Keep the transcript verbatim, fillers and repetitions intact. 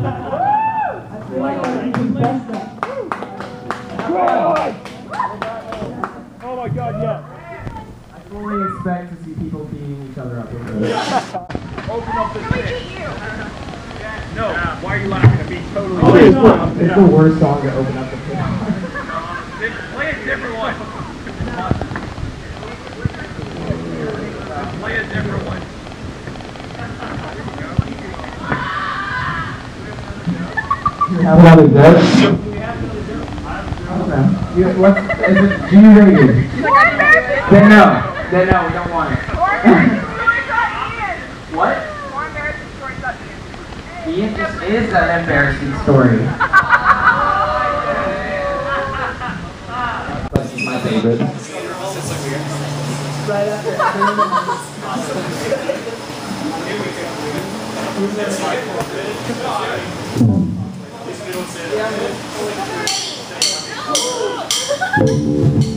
feel like I confessed that. Oh my God, yeah. I fully expect to see people beating each other up. Open up the Can we beat you? No, why are you laughing at me? Totally. Oh, it's, the, it's the worst song to open up the pit. Play a different one. Play a different one. You have another joke? Okay. You, what's, is it, do you rate it? Then no. Then no, we don't want it. What? More embarrassing stories about Ian. Ian just is an embarrassing story. But he's my favorite. Right after Yeah.